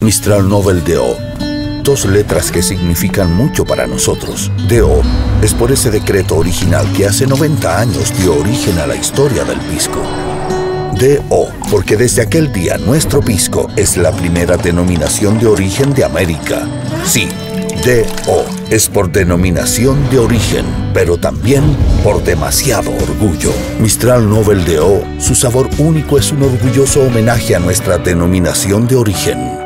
Mistral Nobel DO. Dos letras que significan mucho para nosotros. DO es por ese decreto original que hace 90 años dio origen a la historia del pisco. DO, porque desde aquel día nuestro pisco es la primera denominación de origen de América. Sí, DO es por denominación de origen, pero también por demasiado orgullo. Mistral Nobel DO, su sabor único es un orgulloso homenaje a nuestra denominación de origen.